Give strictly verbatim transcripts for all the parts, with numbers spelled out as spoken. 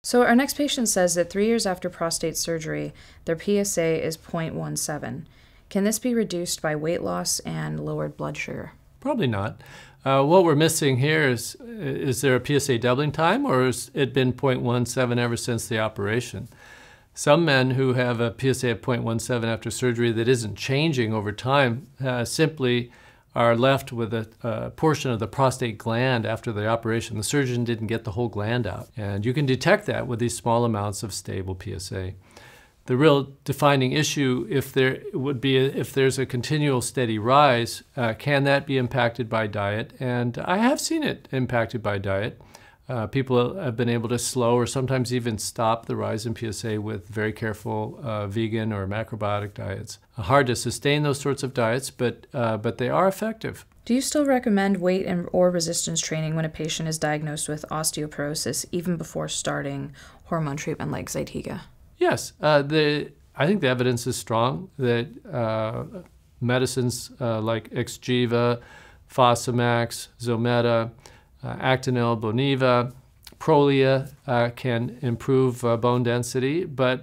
So our next patient says that three years after prostate surgery, their P S A is zero point one seven. Can this be reduced by weight loss and lowered blood sugar? Probably not. Uh, what we're missing here is, is there a P S A doubling time, or has it been zero point one seven ever since the operation? Some men who have a P S A of zero point one seven after surgery that isn't changing over time uh, simply are left with a, a portion of the prostate gland after the operation. The surgeon didn't get the whole gland out. And you can detect that with these small amounts of stable P S A. The real defining issue if there would be a, if there's a continual steady rise, uh, can that be impacted by diet? And I have seen it impacted by diet. Uh, people have been able to slow or sometimes even stop the rise in P S A with very careful uh, vegan or macrobiotic diets. Hard to sustain those sorts of diets, but, uh, but they are effective. Do you still recommend weight and or resistance training when a patient is diagnosed with osteoporosis, even before starting hormone treatment like Zytiga? Yes. Uh, the, I think the evidence is strong that uh, medicines uh, like Xgeva, Fosamax, Zometa, Uh, Actonel, Boniva, Prolia uh, can improve uh, bone density, but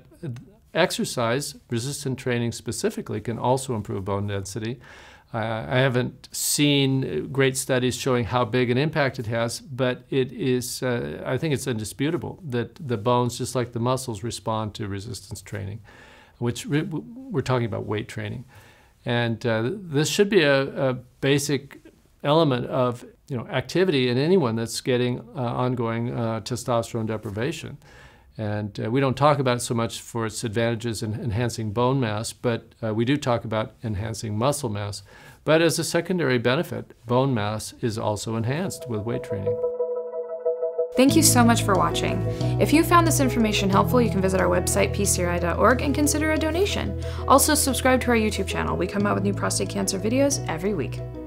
exercise, resistant training specifically, can also improve bone density. Uh, I haven't seen great studies showing how big an impact it has, but it is, uh, I think it's indisputable that the bones, just like the muscles, respond to resistance training, which re we're talking about weight training. And uh, this should be a, a basic element of you know, activity in anyone that's getting uh, ongoing uh, testosterone deprivation. And uh, we don't talk about it so much for its advantages in enhancing bone mass, but uh, we do talk about enhancing muscle mass. But as a secondary benefit, bone mass is also enhanced with weight training. Thank you so much for watching. If you found this information helpful, you can visit our website, P C R I dot org, and consider a donation. Also, subscribe to our YouTube channel. We come out with new prostate cancer videos every week.